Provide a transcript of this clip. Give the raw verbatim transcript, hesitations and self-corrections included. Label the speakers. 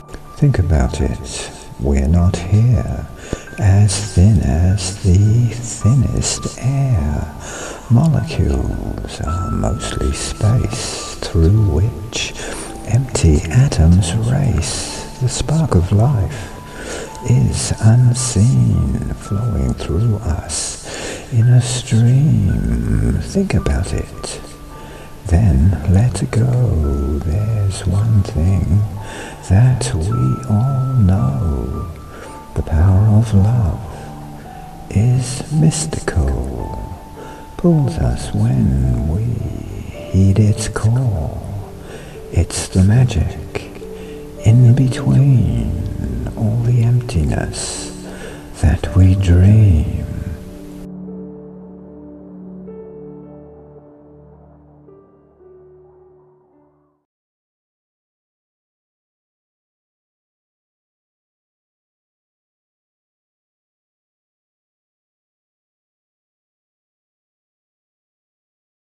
Speaker 1: Think about it. We're not here, as thin as the thinnest air. Molecules are mostly space, through which empty atoms race. The spark of life is unseen, flowing through us in a stream. Think about it. Then let go. There's one thing that we all know. The power of love is mystical. Pulls us when we heed its call. It's the magic in between all the emptiness that we dream.